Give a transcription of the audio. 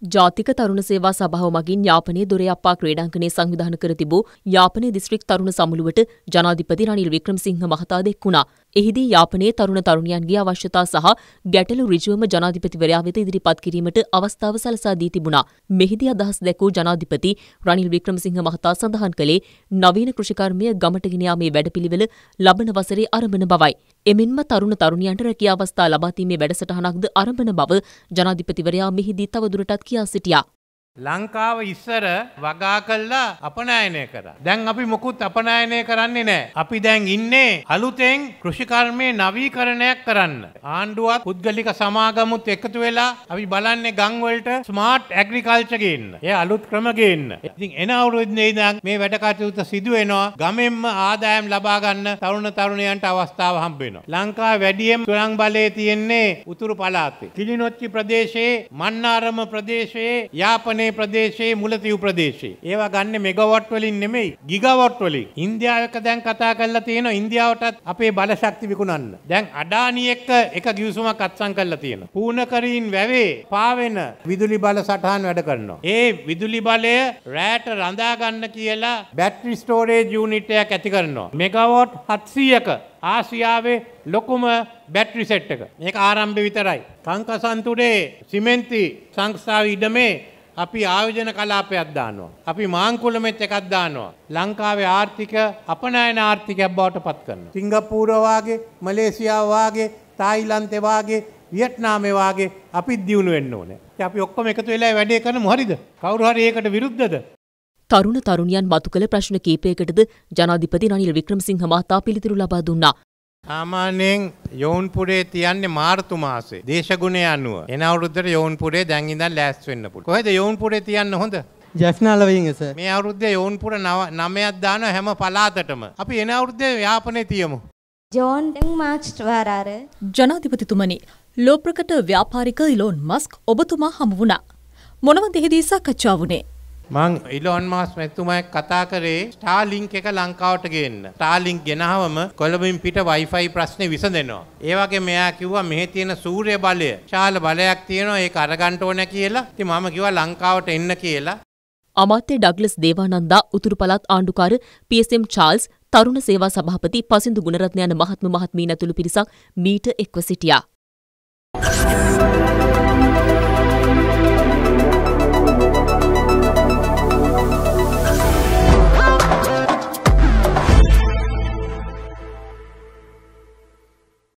ජාතික තරුණ සේවා සභාව මගින් යාපනයේ දොරයප්පා ක්‍රීඩාංගණය සංවිධානය කර තිබූ යාපනයේ දිස්ත්‍රික් තරුණ සමුළුවට ජනාධිපති රනිල් වික්‍රමසිංහ මහතා දෙක්වුණා. එහිදී යාපනයේ තරුණ තරුණියන්ගේ අවශ්‍යතා සහ ගැටලු ඍජුවම ජනාධිපතිවරයා වෙත ඉදිරිපත් කිරීමට අවස්ථාව සලසා දී තිබුණා. මෙහිදී අදහස් දැක්වූ ජනාධිපති රනිල් වික්‍රමසිංහ මහතා සඳහන් කළේ නවීන කෘෂිකර්මය ගමට ගෙන යාමේ වැඩපිළිවෙල ලබන වසරේ ආරම්භන බවයි. එමෙන්ම තරුණ තරුණියන්ට රැකියා අවස්ථා ලබා දීමේ වැඩසටහනක්ද ආරම්භන බව ජනාධිපතිවරයා මෙහිදී තවදුරටත් කියා සිටියා. ලංකාව ඉස්සර වගා කළා අපනයනය කරා. දැන් අපි මොකුත් අපනයනය කරන්නේ නැහැ. අපි දැන් ඉන්නේ අලුතෙන් කෘෂිකර්මයේ නවීකරණයක් කරන්න. ආණ්ඩුවත් පුද්ගලික සමාගමුත් එකතු වෙලා අපි බලන්නේ ගම් වලට ස්මාර්ට් ඇග්‍රිකල්චර් ගේන්න. ඒ අලුත් ක්‍රම ගේන්න. ඉතින් එන අවුරුද්දේ ඉඳන් මේ වැඩ කටයුතු සිදු වෙනවා. ගමෙන්ම ආදායම් ලබා ගන්න තරුණ තරුණියන්ට අවස්ථාව හම්බ වෙනවා. ලංකාවේ වැඩියෙන් සුළං බලය තියෙන්නේ උතුරු පළාතේ. කිලිනොච්චි ප්‍රදේශයේ, මන්නාරම ප්‍රදේශයේ, යාපනයේ ප්‍රදේශයේ, මුලතිව් ප්‍රදේශයේ. ඒවා ගන්න මෙගාවොට් වලින් නෙමෙයි, ගිගාවොට් වලින්. ඉන්දියාව එක දැන් කතා කරලා තියෙනවා ඉන්දියාවටත් අපේ බලශක්ති විකුණන්න. දැන් අඩානි එක්ක එක ගිවිසුමක් අත්සන් කරලා තියෙනවා. පූර්ණකරීන් වැවේ පාවෙන විදුලි බල සටහන් වැඩ කරනවා. ඒ විදුලි බලය රැට රඳා ගන්න කියලා බැටරි ස්ටෝරේජ් යුනිට් එකක් ඇති කරනවා. මෙගාවොට් 700ක ආසියාවේ ලොකුම බැටරි සෙට් එක. මේක ආරම්භය විතරයි. කංකසන්තුරේ සිමෙන්ති සංස්ථාව ඉඩමේ අපි ආයෝජන කලාපයක් දානවා. අපි මාංකුලමෙත් එකක් දානවා. ලංකාවේ ආර්ථික අපනයන ආර්ථිකයක් බවට පත් කරනවා. සිංගප්පූර වාගේ, මලේසියාව වාගේ, තායිලන්තේ වාගේ, වියට්නාමේ වාගේ අපි දියුණු වෙන්න ඕනේ. අපි ඔක්කොම එකතු වෙලා වැඩේ කරමු හරිද? කවුරු හරි ඒකට විරුද්ධද? තරුණ තරුණියන් මතු කළ ප්‍රශ්න කීපයකටද ජනාධිපති රනිල් වික්‍රමසිංහ මහතා පිළිතුරු ලබා දුන්නා. සාමාන්‍යයෙන් යෝන්පුරේ තියන්නේ මාර්තු මාසේ දේශගුණය අනුව. එන අවුරුද්දට යෝන්පුරේ දැන් ඉඳන් ලෑස්ති වෙන්න පුළුවන්. කොහෙද යෝන්පුරේ තියන්න හොඳ? ජැෆ්නාලවයින් සර්. මේ අවුරුද්දේ යෝන්පුර 9ක් දානවා හැම පළාතටම. අපි එන අවුරුද්දේ යාපනයේ තියමු. ජෝන් මාර්ච් වාරාර ජනාධිපතිතුමනි, ලෝප්‍රකට ව්‍යාපාරික ඉලෝන් මස්ක් ඔබතුමා හමු වුණා. මොනවද එහිදී සාකච්ඡා වුණේ? මං ඉලෝන් මස්ක් මැතිතුමාත් කතා කරේ ස්ටාර්ලින්ක් එක ලංකාවට ගේන්න. ස්ටාර්ලින්ක් ගෙනහවම කොළඹින් පිට Wi-Fi ප්‍රශ්නේ විසඳෙනවා. ඒ වගේ මෙයා කිව්වා මෙහි තියෙන සූර්ය බලය, ශාල බලයක් තියෙනවා ඒක අරගන්න ඕන කියලා. ඉතින් මම කිව්වා ලංකාවට එන්න කියලා. අමාත්‍ය ඩග්ලස් දේවානන්දා, උතුරු පළාත් ආණ්ඩුකාර PSM චාල්ස්, තරුණ සේවා සභාපති පසින්දු ගුණරත්න යන මහත්ම මහත්මීන් ඇතුළු පිරිසක් මීට එක්ව සිටියා.